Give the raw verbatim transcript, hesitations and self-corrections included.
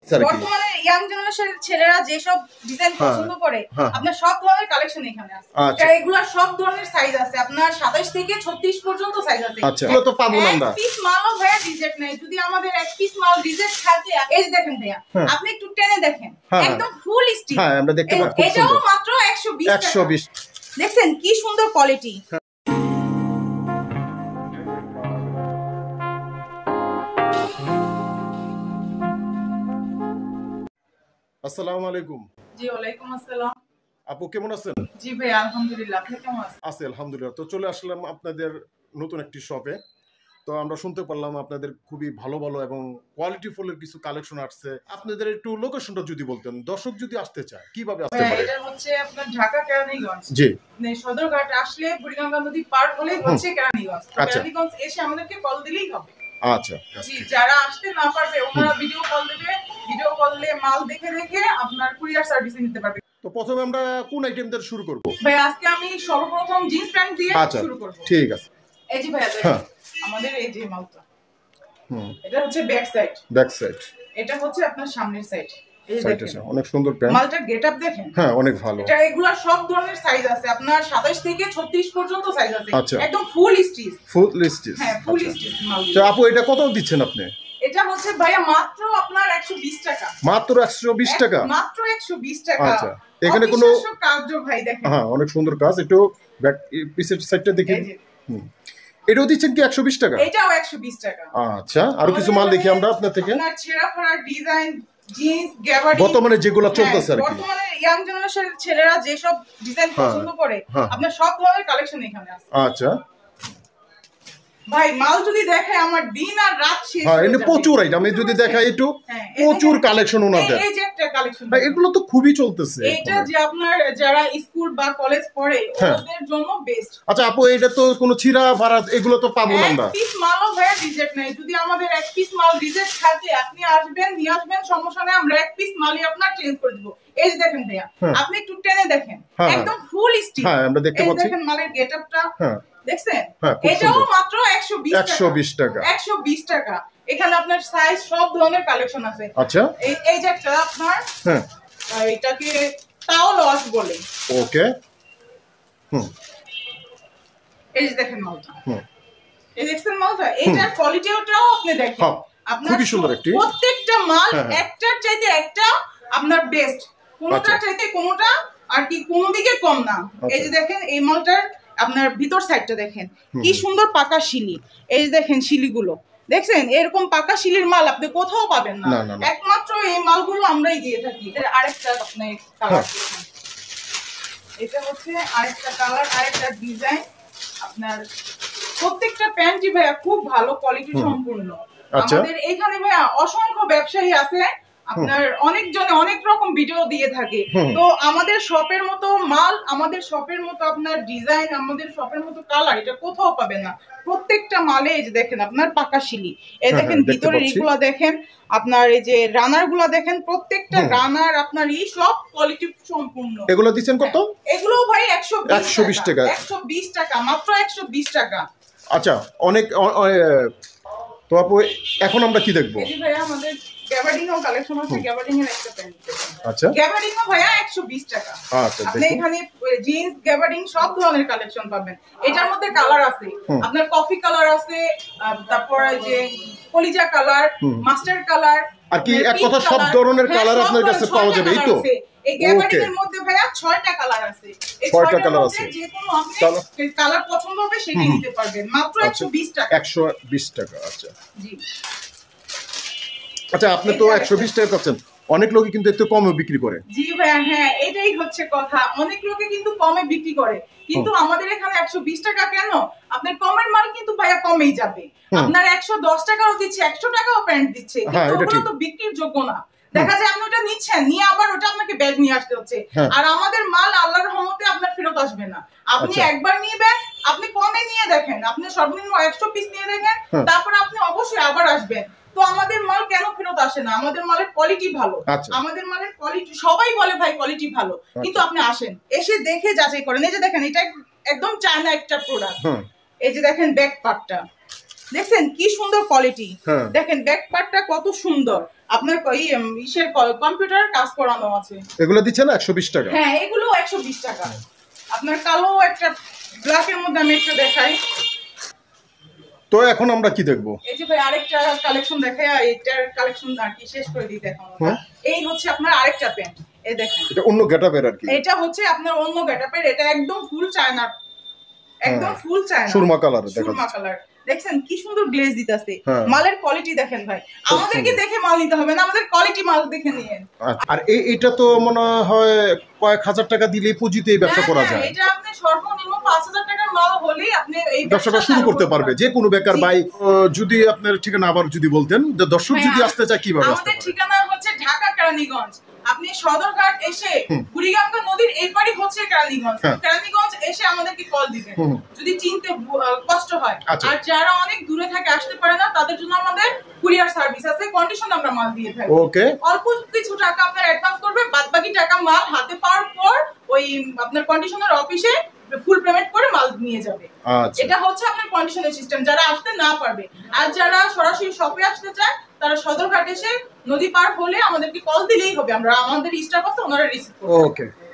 বর্তমানে ইয়াং জেনারেশনের ছেলেরা যে সব ডিজাইন পছন্দ করে আপনার সব ধরনের কালেকশন এখানে আছে। আচ্ছা, এগুলা সব ধরনের সাইজ আছে, আপনার সাতাশ থেকে ছত্রিশ পর্যন্ত সাইজ আছে। আচ্ছা, এগুলো তো পাবো না আমরা। পিস মালও ভাইয়া রিজেক্ট নাই, যদি আমাদের এক পিস মাল রিজেক্ট থাকে এই যে দেখেন ভাইয়া, আপনি একটু টেনে দেখেন একদম ফুল স্টিচ। হ্যাঁ, আমরা দেখতে পাচ্ছি এটাও মাত্র একশো বিশ টাকা। একশো বিশ দেখেন কি সুন্দর কোয়ালিটি। আসসালামু আলাইকুম। জি ওয়ালাইকুম আসসালাম। আপু কেমন আছেন? জি ভাই আলহামদুলিল্লাহ, আপনি কেমন আছেন? আছি আলহামদুলিল্লাহ। তো চলে আসলাম আপনাদের নতুন একটি শপে। তো আমরা শুনতে পারলাম আপনাদের খুবই ভালো ভালো এবং কোয়ালিটি ফুলের কিছু কালেকশন আসছে। আপনাদের একটু লোকেশনটা যদি বলতেন, দর্শক যদি আসতে চায় কিভাবে আসতে পারে? এটা হচ্ছে আপনার ঢাকা কেরানীগঞ্জ। জি, মানে সদরঘাট আসলে বুড়িগঙ্গা নদী পার হলেই হচ্ছে কেরানীগঞ্জ। কেরানীগঞ্জ এসে আমাদেরকে কল দিলেই হবে। আচ্ছা, জি, যারা আসতে না পারবে ওনারা ভিডিও কল দেবে, ভিডিও কলে মাল দেখে দেখে আপনার কুরিয়ার সার্ভিসে নিতে পারবে। তো প্রথমে আমরা কোন আইটেম দিয়ে শুরু করব? ভাই আজকে আমি সর্বপ্রথম জিন্স প্যান্ট দিয়ে শুরু করব। ঠিক আছে। এই যে ভাই আমাদের এই যে মালটা, হুম, এটা হচ্ছে ব্যাক সাইড। ব্যাক সাইড, এটা হচ্ছে আপনার সামনের সাইড। এই দেখেন অনেক সুন্দর প্যান্ট। মালটার গেটআপ দেখেন। হ্যাঁ, অনেক ভালো। এটা এগুলা সব ধরনের সাইজ আছে, আপনার সাতাশ থেকে ছত্রিশ পর্যন্ত সাইজ আছে। একদম ফুল স্টিচ। ফুল স্টিচ। হ্যাঁ, ফুল স্টিচ মাল। তো আপু এটা কত দিচ্ছেন আপনি? এটা হচ্ছে ভাইয়া মাত্র আপনার একশো বিশ টাকা। মাত্র একশো বিশ টাকা? মাত্র একশো বিশ টাকা। আচ্ছা, এখানে কোনো কাজ ভাই দেখেন। হ্যাঁ, অনেক সুন্দর কাজ। একটু ব্যাক পিসের সাইডটা দেখেন। হুম, এটাও দিচ্ছেন কি একশো বিশ টাকা? এটাও একশো বিশ টাকা। আচ্ছা, আর কিছু মাল দেখি আমরা আপনার থেকে। আপনার ছেঁড়া ফাড়া ডিজাইন জিন্স গ্যাবার্ডিন বর্তমানে যেগুলো চলতেছে আর কি। বর্তমানে ইয়াং জেনারেশনের ছেলেরা যে সব ডিজাইন পছন্দ করে আপনার সব ধরনের কালেকশন এখানে আছে। আচ্ছা ভাই, মাল যদি দেখে আমার দিন আর রাত শেষ। হ্যাঁ, এনে প্রচুর আইটেম। আমি যদি দেখাই একটু প্রচুর কালেকশন ওনাদের। এই যে একটা কালেকশন ভাই, এগুলো তো খুবই চলতেছে। এটা যে আপনার যারা স্কুল বা কলেজ পড়ে ওদের জন্য বেস্ট। আচ্ছা আপু, এটা তো কোনো ছিড়া ভাড়া এগুলো তো পাবো না আমরা। এক পিস মালও ভাই রিজেক্ট নাই, যদি আমাদের এক পিস মাল রিজেক্ট থাকে আপনি আসবেন নিয়ে আসবেন, সমস্যা নেই, আমরা এক পিস মালই আপনার চেঞ্জ করে দেব। এই যে দেখেন ভাইয়া, আপনি একটু টেনে দেখেন একদম ফুল স্টিচ। হ্যাঁ, আমরা দেখতে পাচ্ছি। দেখেন মালের গেটআপটা। হ্যাঁ, দেখছেন? হ্যাঁ, এটাও মাত্র একশো বিশ টাকা। একশো বিশ টাকা। একশো বিশ টাকা। এখানে আপনার সাইজ সব ধরনের কালেকশন আছে। আচ্ছা, এই এই যে একটা আপনার, হ্যাঁ, এটাকে তাও লস বলে। ওকে। হুম, এই যে দেখেন মালটা। হুম, এই দেখছেন মালটা, এটার কোয়ালিটিটাও আপনি দেখেন। আপনার খুবই সুন্দর একটি। প্রত্যেকটা মাল একটার চাইতে একটা আপনার বেস্ট, কোনটার চাইতে কোনটা আর কি কোনো দিকে কম না। এই যে দেখেন এই মালটার আপনার ভিতর সাইডটা দেখেন কি সুন্দর পাকা শিলি। এই যে দেখেন শিলিগুলো দেখছেন, এরকম পাকা শিলির মাল আপনি কোথাও পাবেন না, একমাত্র এই মালগুলো আমরাই দিয়ে থাকি। আরেকটা আপনার কালার, এটা হচ্ছে আরেকটা কালার, আরেকটা ডিজাইন। আপনার প্রত্যেকটা প্যান্টই ভাইয়া খুব ভালো কোয়ালিটি সম্পূর্ণ। আমাদের এখানে ভাইয়া অসংখ্য ব্যবসায়ী আছে, আপনার অনেকজনে অনেক রকম ভিডিও দিয়ে থাকে। তো আমাদের শপের মতো মাল, আমাদের শপের মতো আপনার ডিজাইন, আমাদের শপের মতো কালার এটা কোথাও পাবেন না। প্রত্যেকটা মালে এই যে দেখেন আপনার পাকা শিলি। এই দেখেন ভিতরে এইগুলো দেখেন, আপনার এই যে রানার গুলা দেখেন, প্রত্যেকটা রানার আপনার এই সব কোয়ালিটি সম্পূর্ণ। এগুলো দিচ্ছেন কত? এগুলো ভাই একশো বিশ টাকা। একশো বিশ টাকা, মাত্র একশো বিশ টাকা। আচ্ছা, অনেক। তো আপু এখন আমরা কি দেখবো? এই ভাই আমাদের গ্যাবার্ডিনও কালেকশন আছে, গ্যাবার্ডিন এর একটা প্যান্ট। আচ্ছা, গ্যাবার্ডিনও ভাইয়া একশো বিশ টাকা। আচ্ছা, আপনি এখানে জিন্স গ্যাবার্ডিন সব ধরনের কালেকশন পাবেন। এটার মধ্যে কালার আছে, আপনার কফি কালার আছে, তারপর যে কলিজা কালার, মাস্টার কালার, আর কি এক কথা সব ধরনের কালার আপনার কাছে পাওয়া যাবে। এই তো এই গ্যাবার্ডিনের মধ্যে ভাইয়া ছয়টা কালার আছে। এই ছয়টা কালার আছে, যে কোনো আপনি কালার পছন্দ হবে সেটাই নিতে পারবেন, মাত্র একশো বিশ টাকা। একশো বিশ টাকা। আচ্ছা জি। আচ্ছা, আপনি তো একশো বিশ টাকা পাচ্ছেন, অনেক লোকে কিন্তু একটু কমে বিক্রি করে। জি ভাইয়া, হ্যাঁ এটাই হচ্ছে কথা, অনেক লোকে কিন্তু কমে বিক্রি করে, কিন্তু আমাদের এখানে একশো বিশ টাকা কেন? আপনার কমের মাল কিন্তু ভাইয়া কমেই যাবে। আপনার একশো দশ টাকাও দিচ্ছে, একশো টাকাও প্যান্ট দিচ্ছে, কিন্তু ওগুলো তো বিক্রির যোগ্য না। দেখা যায় আপনি ওটা নিচ্ছেন, নিয়ে আবার ওটা আপনাকে ব্যাগ নিয়ে আসতে হচ্ছে। আর আমাদের মাল আল্লাহর রহমতে আপনার ফেরত আসবে না। আপনি একবার নিবেন, আপনি কমে নিয়ে দেখেন, আপনি সর্বনিম্ন একশো পিস নিয়ে দেখেন, তারপর আপনি অবশ্যই আবার আসবেন। তো আমাদের মাল কেন ফেরত আসে না? আমাদের মালের কোয়ালিটি ভালো। আমাদের মালের কোয়ালিটি সবাই বলে ভাই কোয়ালিটি ভালো, কিন্তু আপনি আসেন, এসে দেখে যাচাই করেন। এই যে দেখেন এটা একদম চায়না একটা প্রোডাক্ট। এই যে দেখেন ব্যাক পার্টটা, দেখছেন কি সুন্দর কোয়ালিটি, দেখেন ব্যাক পার্টটা কত সুন্দর, আপনার ইসের কম্পিউটার কাজ করানো আছে। এগুলো দিচ্ছেন একশো বিশ টাকা? হ্যাঁ এগুলো একশো বিশ টাকা। আপনার কালো একটা ব্ল্যাকের মধ্যে আমি একটা দেখাই। তো এখন আমরা কি দেখবো? এই যে ভাই আরেকটা কালেকশন দেখাই, এইটার কালেকশন আর কি শেষ করে দিই দেখানো। এই হচ্ছে আপনার আরেকটা প্যান্ট, এই দেখেন এটা অন্য গেটআপের আর কি। এটা হচ্ছে আপনার অন্য গেটআপের, এটা একদম ফুল চায়না, একদম ফুল চায়না সুরমা কালার, দেখা সুরমা কালার। দেখছেন কি সুন্দর গ্লেজ দিতেছে, মালের কোয়ালিটি দেখেন ভাই, আমাদেরকে দেখে মাল নিতে হবে না, আমাদের কোয়ালিটি মাল দেখে নিয়েন। আর এটা তো মনে হয় কয়েক হাজার টাকা দিলে পুঁজিতে এই ব্যবসা করা যায়। এটা আপনি সর্বনিম্ন পাঁচ হাজার টাকার মাল হলেই আপনি এই ব্যবসাটা শুরু করতে পারবে যে কোনো বেকার ভাই। যদি আপনার ঠিকানা আবার যদি বলতেন, যে দর্শক যদি আসতে চায় কিভাবে আসতে পারে? আমাদের ঠিকানা হচ্ছে ঢাকা কেরানীগঞ্জ, আপনি সদরঘাট এসে বুড়িগঙ্গা নদীর এপারই হচ্ছে কেরানীগঞ্জ, কেরানীগঞ্জ এসে আমাদেরকে কল দিবেন যদি চিনতে কষ্ট হয়। আর যারা অনেক দূরে থাকে আসতে পারে না, তাদের জন্য আমাদের কুরিয়ার সার্ভিস আছে, কন্ডিশন আমরা মাল দিয়ে থাকি। ওকে, অল্প কিছু টাকা আপনার অ্যাডভান্স করবে, বাদ বাকি টাকা মাল হাতে পাওয়ার পর ওই আপনার কন্ডিশনার অফিসে ফুল পেমেন্ট করে মাল নিয়ে যাবে। এটা হচ্ছে আপনার কন্ডিশনের সিস্টেম, যারা আসতে না পারবে। আর যারা সরাসরি শপে আসতে চায় তারা সদরঘাট এসে নদী পার হলে আমাদেরকে কল দিলেই হবে, আমরা আমাদের স্টাফ আছে ওনারা রিসিভ করবে। ওকে।